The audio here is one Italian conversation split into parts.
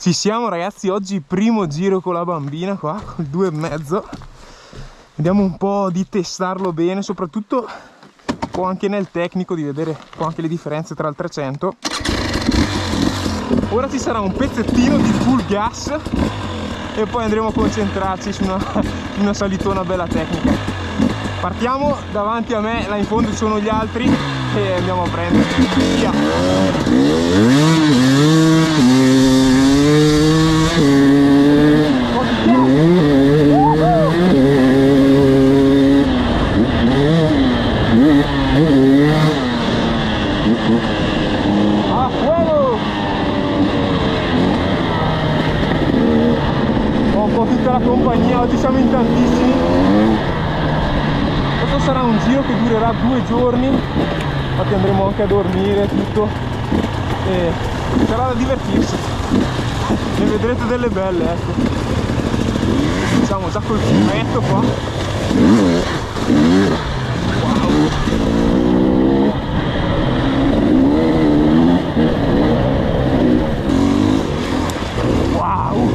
Ci siamo ragazzi, oggi primo giro con la bambina qua, col 2,5. Vediamo un po' di testarlo bene, soprattutto un po' anche nel tecnico, di vedere un po' anche le differenze tra il 300. Ora ci sarà un pezzettino di full gas e poi andremo a concentrarci su una salitona bella tecnica. Partiamo, davanti a me, là in fondo ci sono gli altri e andiamo a prendere. Via! La compagnia, oggi siamo in tantissimi. Questo sarà un giro che durerà 2 giorni, infatti andremo anche a dormire tutto e sarà da divertirsi. Ne vedrete delle belle, ecco. Siamo già col fiumetto qua. Wow!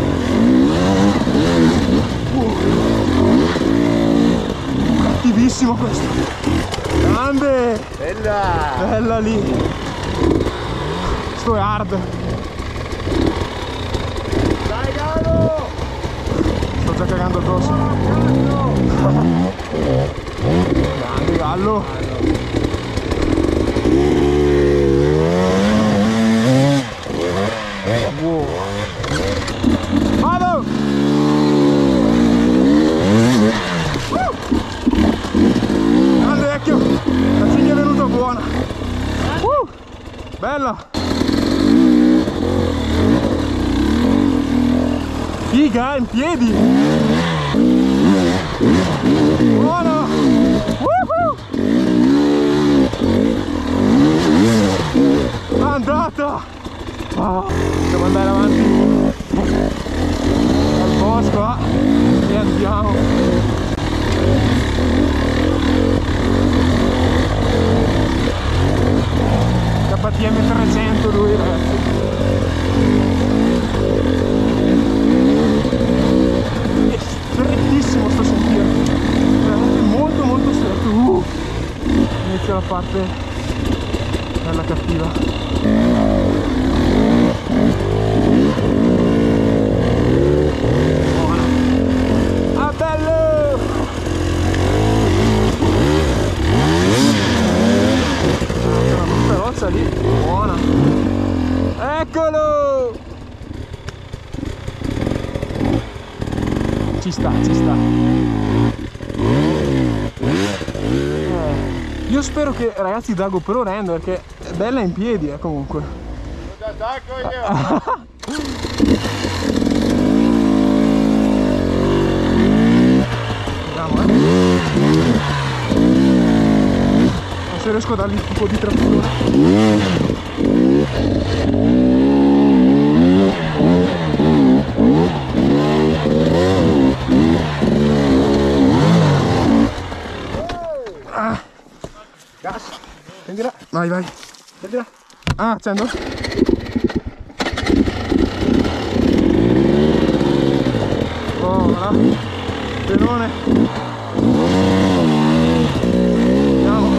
Cattivissimo questo, grande, bella lì, sto è hard, dai Gallo, sto già cagando addosso, grande Gallo, wow. Vado! Grande vecchio, la ciglia è venuta buona. Bella. Figa, in piedi. Buona. Andata. Devo andare avanti al bosco e andiamo. KTM 300 lui, ragazzi. È strettissimo sto sentiero, veramente molto molto stretto. Inizia la parte bella cattiva. Ah, bello! Una brutta roccia lì, buona. Eccolo! Ci sta, ci sta. Io spero che, ragazzi, da GoPro renda, perché è bella in piedi, comunque. Vediamo, se riesco a dargli un po' di trazione. Gas, prendila, vai vai, prendila. Ah, accendo. Oh, voilà, pedone. Andiamo.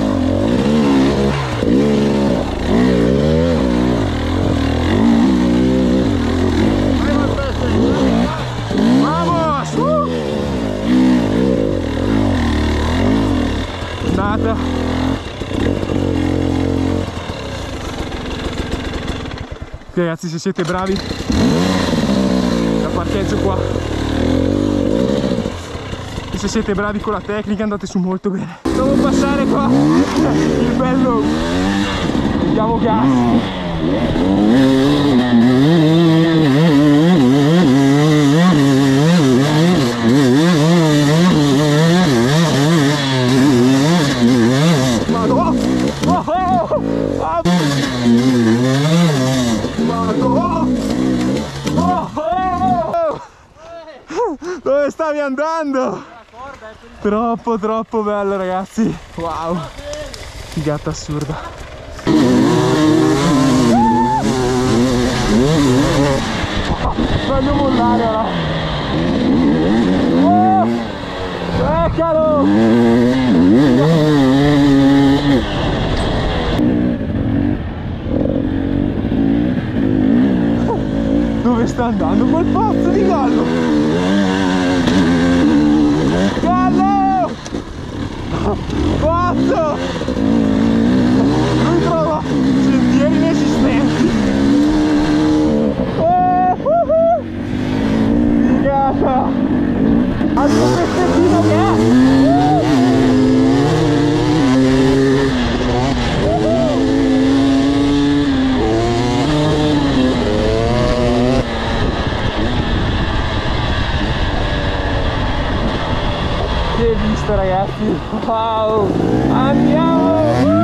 Vamos! Andata. Ok ragazzi, se siete bravi, la parcheggio qua. E se siete bravi con la tecnica andate su molto bene. Devo passare qua il bello. Diamo gas. Vado. Oh, oh, oh. Dove stavi andando? Troppo troppo bello ragazzi. Wow, figata assurda. Voglio mollare ora. Oh, eccolo. Dove sta andando quel pazzo di gallo? Gallo! Pazzo! Lui trova sentieri inesistenti. Figata! Altro pezzettino che è! Che vista, ragazzi! Wow! Andiamo!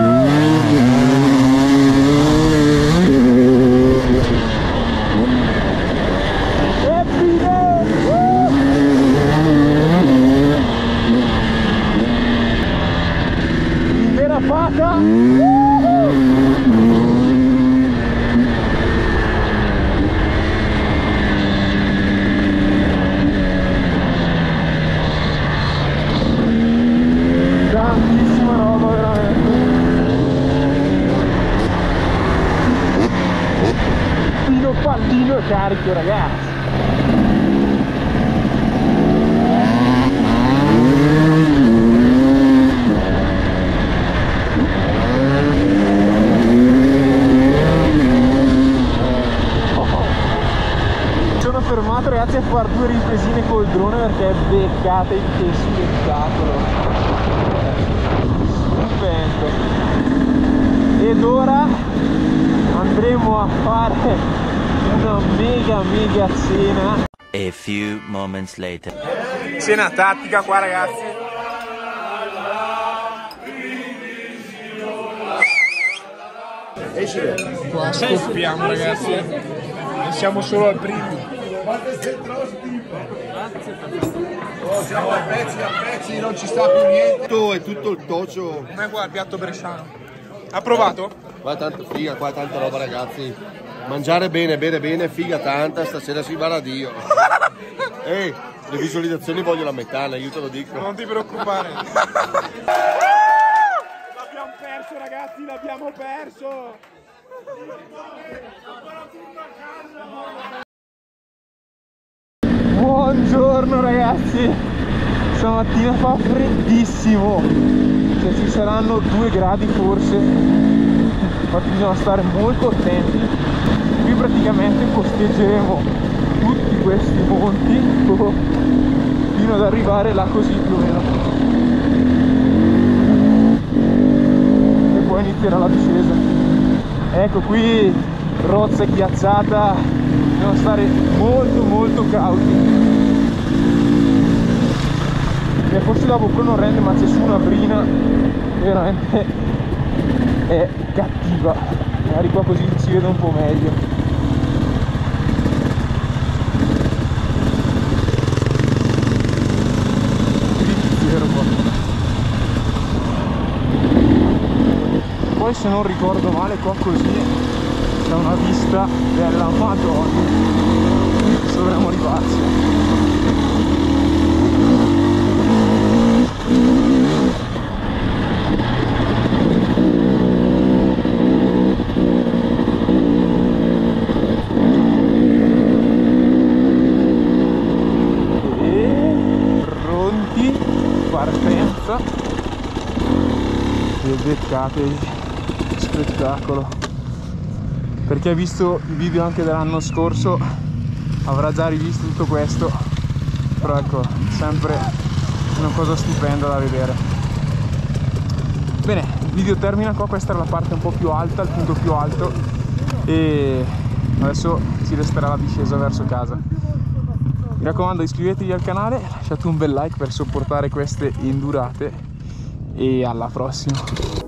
Derapata! Tantissima roba, veramente. Pino pallino e carico, ragazzi. Sono fermato, ragazzi, a fare 2 ripresine col drone perché beccate che spettacolo, stupendo. Ed ora andremo a fare una mega cena. A few moments later. Cena tattica qua, ragazzi. Qua scoppiamo, ragazzi. Siamo solo al primo. Oh, siamo a pezzi, non ci sta più niente. È tutto il tocio. Com'è qua il piatto bresciano? Ha provato? Qua è tanto figa, qua è tanta roba, ragazzi. Mangiare bene, bere bene, figa tanta, stasera si va a Dio. Ehi, le visualizzazioni voglio la metà, io te lo dico. Non ti preoccupare. L'abbiamo perso, ragazzi, l'abbiamo perso. Buongiorno, ragazzi. Stamattina fa freddissimo, cioè ci saranno 2 gradi forse, infatti bisogna stare molto attenti. Qui praticamente costeggeremo tutti questi monti fino ad arrivare là così più o meno, e poi inizierà la discesa. Ecco qui, rozza e ghiacciata, bisogna stare molto cauti. E forse la GoPro non rende, ma c'è su una brina che veramente è cattiva, magari qua così si vede un po' meglio. Poi, se non ricordo male, qua così c'è una vista della Madonna, dovremmo arrivarci. Partenza, e beccate, spettacolo. Per chi ha visto i video anche dell'anno scorso avrà già rivisto tutto questo, però ecco, sempre una cosa stupenda da vedere. Bene, il video termina qua, questa era la parte un po' più alta, il punto più alto, e adesso ci resterà la discesa verso casa. Mi raccomando, iscrivetevi al canale, lasciate un bel like per supportare queste endurate e alla prossima.